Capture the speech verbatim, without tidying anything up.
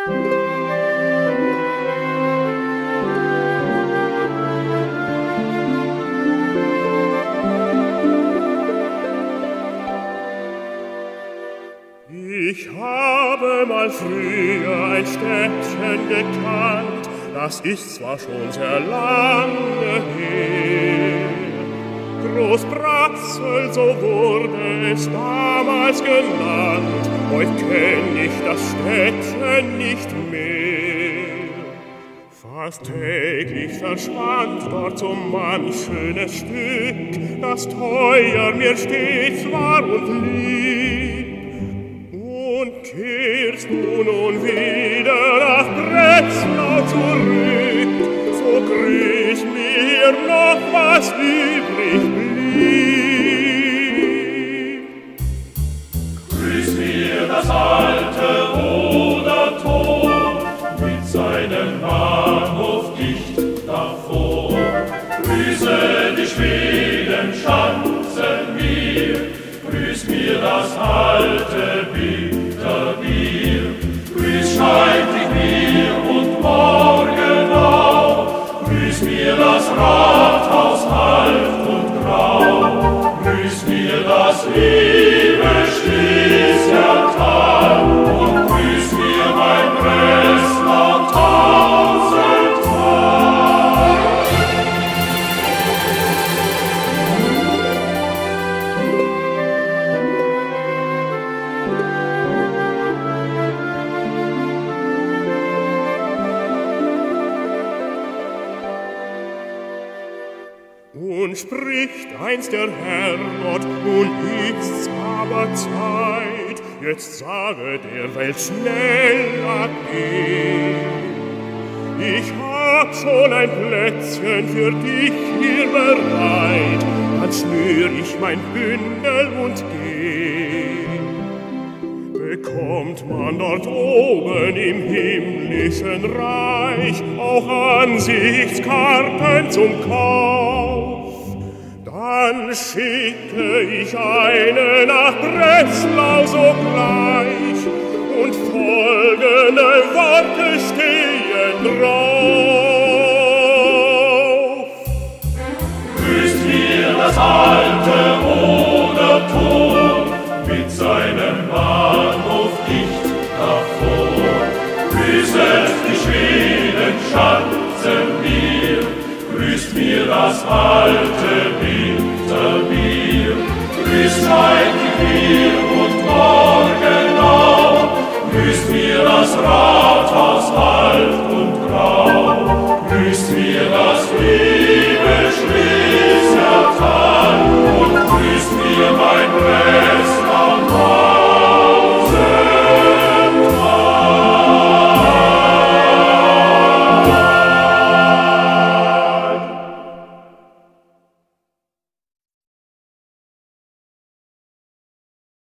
Ich habe mal früher ein Städtchen gekannt, das ist zwar schon sehr lange her. Großbratzel, so wurde es damals genannt, heut kenn ich das Städtchen nicht mehr. Fast täglich verschwand dort so manch schönes Stück, das teuer mir stets war und lieb. Und kehrst du nun wieder nach Breslau zurück, so grüß mir noch, was übrig blieb. Grüß mir das alte Odertor mit seinem Bahnhof dicht davor. Grüße die Schwedenschanzen mir, grüß mir das alte Bitterbier. Grüß scheidlich mir und morgen auch, grüß mir das Rathaus alt und grau. Grüß mir das liebe Schlesiertal und grüß mir mein Breslau tausendmal. Und spricht einst der Herrgott, nun ist's aber Zeit, jetzt sage der Welt schnell ade. Ich hab schon ein Plätzchen für dich hier bereit, dann schnür ich mein Bündel und geh. Bekommt man dort oben im himmlischen Reich auch Ansichtskarten zum Kauf, dann schicke ich eine nach Breslau sogleich und folgende Worte stehen drauf. Grüßt mir das alte Odertor mit seinem Bahnhof dicht davor. Grüßet die Schwedenschanzen mir, grüßt mir das alte Bitterbier. Grüßt heimlich mir und morgen auch, grüßt mir das Rathaus alt und grau. Grüßt mir das Bier.